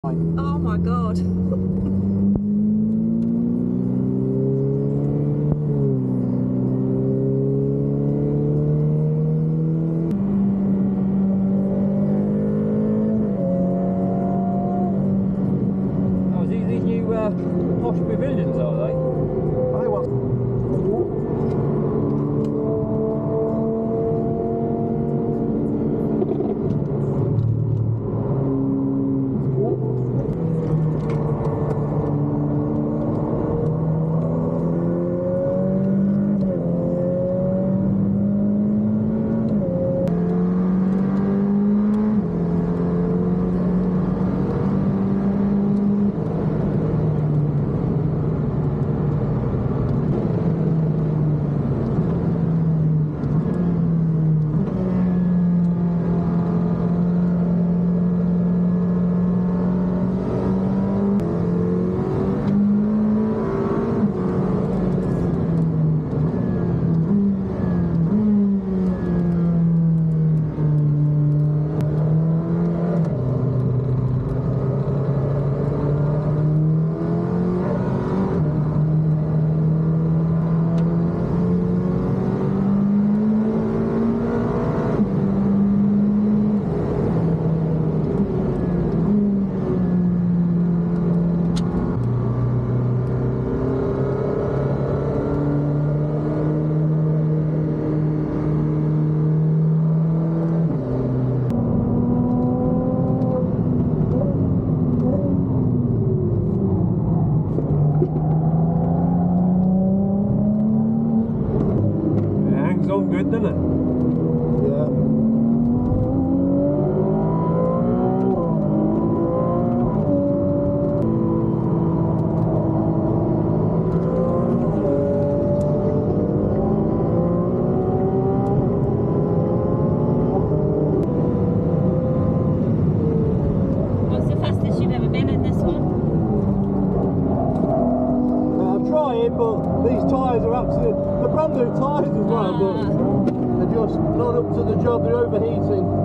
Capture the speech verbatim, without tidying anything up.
Oh my god. Oh, these, these new uh, posh pavilions, are they? I was. On good, doesn't it? Yeah. What's the fastest you've ever been in this one? Uh, I'm trying, but these tyres are absolute. They're brand new tyres as well, Ah. but they're just not up to the job. They're overheating.